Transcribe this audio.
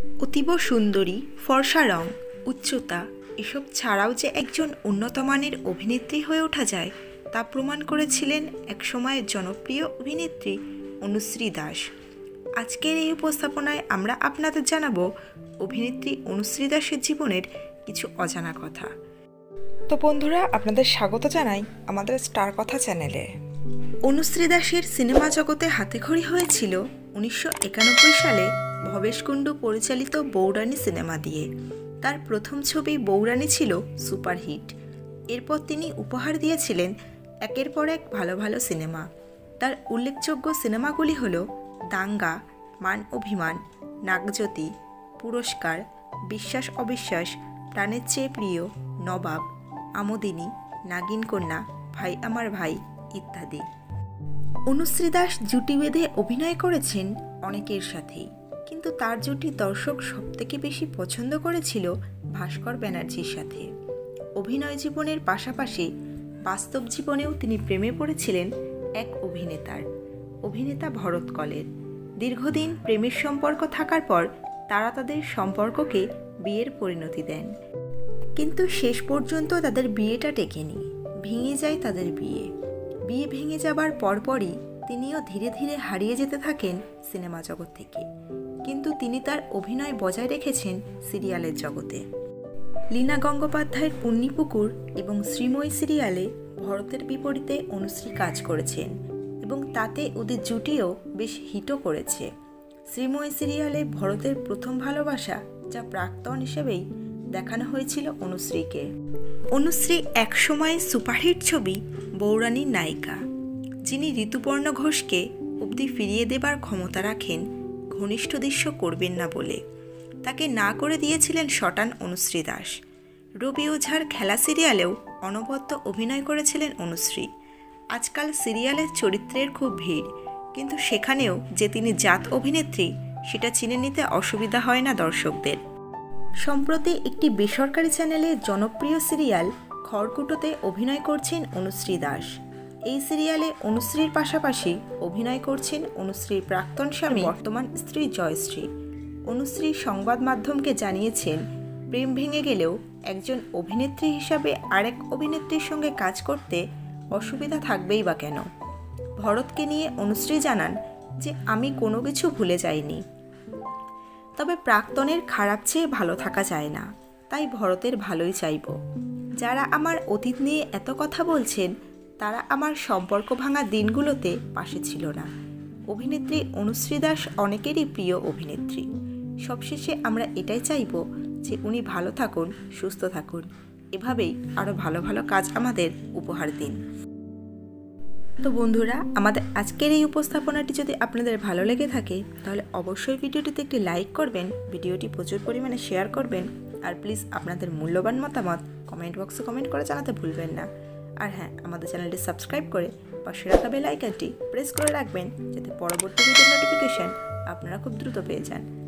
অতীব সুন্দরী, ফর্সা রং, উচ্চতা এসব ছাড়াও যে একজন উন্নত মানের অভিনেত্রী হয়ে ওঠা যায় তা প্রমাণ করেছিলেন একসময়ের জনপ্রিয় অভিনেত্রী অনুশ্রী দাস। আজকের এই উপস্থাপনায় আমরা আপনাদের জানাবো অভিনেত্রী অনুশ্রী দাসের জীবনের কিছু অজানা কথা। তো বন্ধুরা, আপনাদের স্বাগত জানাই আমাদের স্টার কথা চ্যানেলে। অনুশ্রী দাসের সিনেমা জগতে হাতেখড়ি হয়েছিল 1991 সালে ভবেশ কুণ্ডু পরিচালিত বৌরানী সিনেমা দিয়ে। তার প্রথম ছবি বৌরানী ছিল সুপারহিট। এরপর তিনি উপহার দিয়েছিলেন একের পর এক ভালো ভালো সিনেমা। তার উল্লেখযোগ্য সিনেমাগুলি হল দাঙ্গা, মান অভিমান, নাগজ্যোতি, পুরস্কার, বিশ্বাস অবিশ্বাস, প্রাণের চেয়ে প্রিয়, নবাব, আমোদিনী, নাগিন কন্যা, ভাই আমার ভাই ইত্যাদি। অনুশ্রী দাস জুটি বেঁধে অভিনয় করেছেন অনেকের সাথেই, কিন্তু তার জুটি দর্শক সবথেকে বেশি পছন্দ করেছিল ভাস্কর ব্যানার্জির সাথে। অভিনয় জীবনের পাশাপাশি বাস্তব জীবনেও তিনি প্রেমে পড়েছিলেন এক অভিনেতা ভরত কলের। দীর্ঘদিন প্রেমের সম্পর্ক থাকার পর তারা তাদের সম্পর্ককে বিয়ের পরিণতি দেন, কিন্তু শেষ পর্যন্ত তাদের বিয়েটা টেকেনি। ভেঙে যায় তাদের বিয়ে ভেঙে যাবার পরপরই তিনিও ধীরে ধীরে হারিয়ে যেতে থাকেন সিনেমা জগৎ থেকে, কিন্তু তিনি তার অভিনয় বজায় রেখেছেন সিরিয়ালের জগতে। লীনা গঙ্গোপাধ্যায়ের পুণ্যিপুকুর এবং শ্রীময়ী সিরিয়ালে ভরতের বিপরীতে অনুশ্রী কাজ করেছেন এবং তাতে ওদের জুটিও বেশ হিটও করেছে। শ্রীময়ী সিরিয়ালে ভরতের প্রথম ভালোবাসা, যা প্রাক্তন হিসেবেই দেখানো হয়েছিল অনুশ্রীকে। অনুশ্রী একসময় সুপারহিট ছবি বৌরানীর নায়িকা, যিনি ঋতুপর্ণ ঘোষকে অবধি ফিরিয়ে দেবার ক্ষমতা রাখেন ঘনিষ্ঠ দৃশ্য করবেন না বলে। তাকে না করে দিয়েছিলেন শটান অনুশ্রী দাস। রবি ওঝার খেলা সিরিয়ালেও অনবদ্য অভিনয় করেছিলেন অনুশ্রী। আজকাল সিরিয়ালের চরিত্রের খুব ভিড়, কিন্তু সেখানেও যে তিনি জাত অভিনেত্রী সেটা চিনে নিতে অসুবিধা হয় না দর্শকদের। সম্প্রতি একটি বেসরকারি চ্যানেলে জনপ্রিয় সিরিয়াল খড়কুটোতে অভিনয় করছেন অনুশ্রী দাস। এই সিরিয়ালে অনুশ্রীর পাশাপাশি অভিনয় করছেন অনুশ্রীর প্রাক্তন স্বামী বর্তমান স্ত্রী জয়শ্রী। অনুশ্রী সংবাদ মাধ্যমকে জানিয়েছেন, প্রেম ভেঙে গেলেও একজন অভিনেত্রী হিসাবে আরেক অভিনেত্রীর সঙ্গে কাজ করতে অসুবিধা থাকবেই বা কেন। ভরতকে নিয়ে অনুশ্রী জানান যে, আমি কোনো কিছু ভুলে যাইনি, তবে প্রাক্তনের খারাপ চেয়ে ভালো থাকা যায় না, তাই ভরতের ভালোই চাইব। যারা আমার অতীত নিয়ে এত কথা বলছেন তারা আমার সম্পর্ক ভাঙা দিনগুলোতে পাশে ছিল না। অভিনেত্রী অনুশ্রী দাস অনেকেরই প্রিয় অভিনেত্রী। সবশেষে আমরা এটাই চাইব যে উনি ভালো থাকুন, সুস্থ থাকুন, এভাবেই আরও ভালো ভালো কাজ আমাদের উপহার দিন। তো বন্ধুরা, আমাদের আজকের এই উপস্থাপনাটি যদি আপনাদের ভালো লেগে থাকে তাহলে অবশ্যই ভিডিওটিতে একটি লাইক করবেন, ভিডিওটি প্রচুর পরিমাণে শেয়ার করবেন, আর প্লিজ আপনাদের মূল্যবান মতামত কমেন্ট বক্সে কমেন্ট করে জানাতে ভুলবেন না। আর হ্যাঁ, আমাদের চ্যানেলটি সাবস্ক্রাইব করে পাশে রাখা বেল আইকনটি প্রেস করে রাখবেন, যাতে পরবর্তী ভিডিও নোটিফিকেশান আপনারা খুব দ্রুত পেয়ে যান।